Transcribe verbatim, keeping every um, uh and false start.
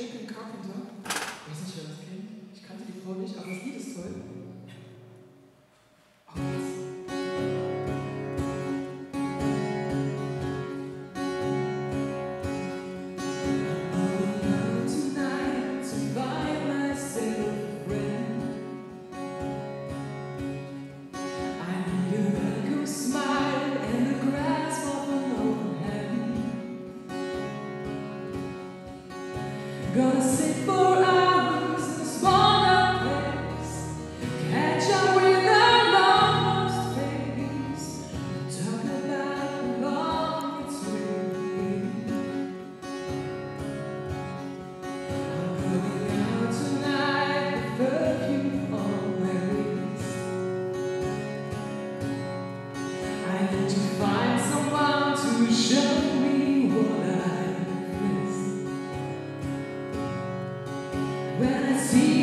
Shaken Carpenter. Ich weiß nicht, wer das kennt. Ich kannte die Frau nicht, aber das Lied ist toll. Oh, gonna sit for hours in a smaller place, catch up with the lost face, talk about the long it's been. I'm going out tonight with perfume on my lips. I need to find someone to show me what I miss. When I see